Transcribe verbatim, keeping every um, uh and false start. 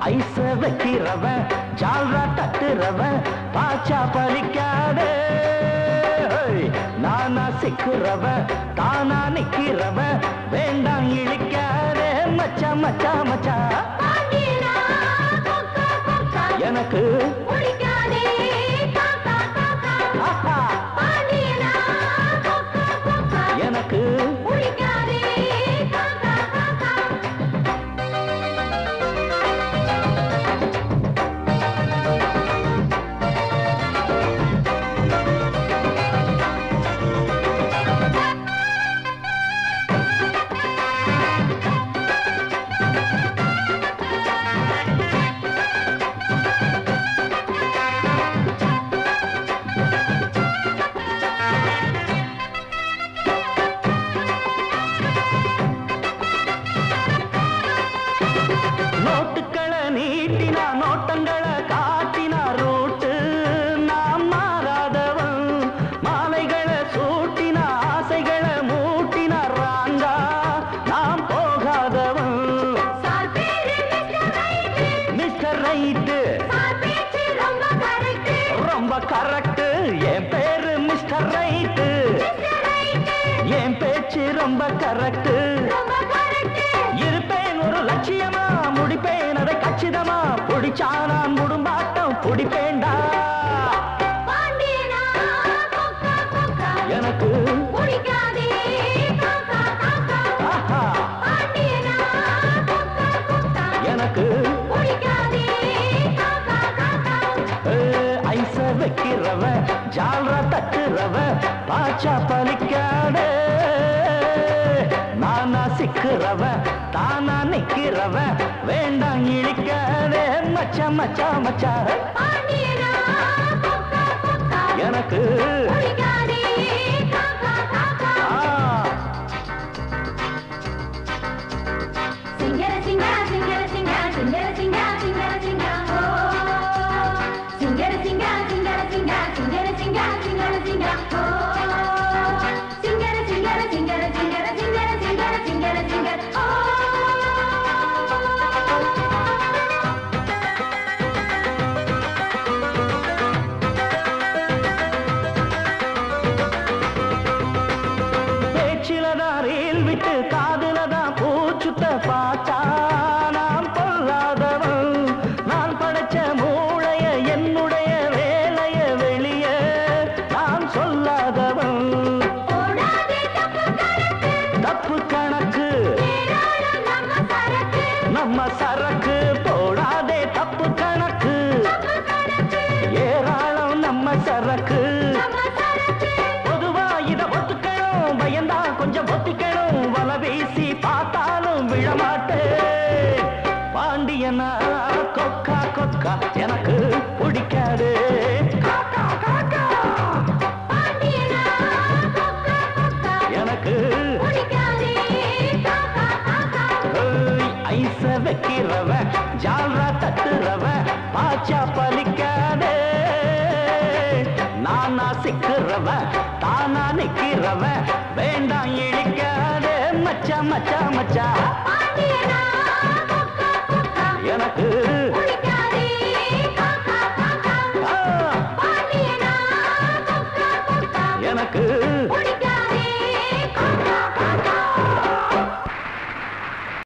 ஐச வைக்கிறவன் ஜால்ரா தட்டுறவன் பாச்சா பலிக்காதே. நானா சிக்கிறவன் தானா நிக்கிறவன் வேண்டாம் இழிக்காதே. மச்சா மச்சா மச்சா எனக்கு எனக்கு ரொம்ப கரெக்ட். இருப்பேன் ஒரு லட்சியமா முடிப்பேன் அதை கச்சிதமா பிடிச்சா நான் முடும்பாட்டம் பிடிப்பேண்டா. எனக்கு எனக்கு ஐச வைக்கிறவ ஜால்ரா தட்டுறவ பாச்சா பலிக்காதே. நானா சிக்கிறவ தானா நிக்கிறவ வேண்டாம் இழிக்காதே. மச்சா மச்சா மச்சா எனக்கு பாச்சா நான் பொல்லாதவன். நான் படைச்ச மூளைய என்னுடைய வேலைய வெளிய நான் சொல்லாதவன். தப்பு கணக்கு நம்ம சரக்கு போடாதே. தப்பு கணக்கு ஏராளம் நம்ம சரக்கு. பொதுவா இத ஒத்துக்கணும் பயந்தா கொஞ்சம் ஒத்திக்கணும். வல வீசி பார்த்தாலும் விழமாட்டேன். பாண்டியனா கொக்கா கொக்கா எனக்கு பிடிக்காது. எனக்கு ஐச வைக்கிறவ ஜால்ரா தட்டுறவ பாச்சா பலிக்காதே. நானா சிக்கிறவ தானா நிக்கிறவ வேண்டாம் இழிக்காதே. மச்சா மச்சா மச்சா எனக்கு எனக்கு